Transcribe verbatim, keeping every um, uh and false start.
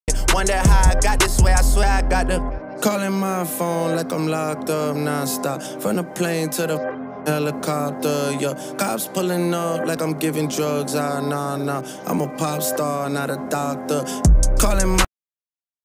Wonder how I got this way, I swear I got the. Calling my phone like I'm locked up non-stop. From the plane to the helicopter, yeah. Cops pulling up like I'm giving drugs, ah, nah, nah. I'm a pop star, not a doctor. Calling my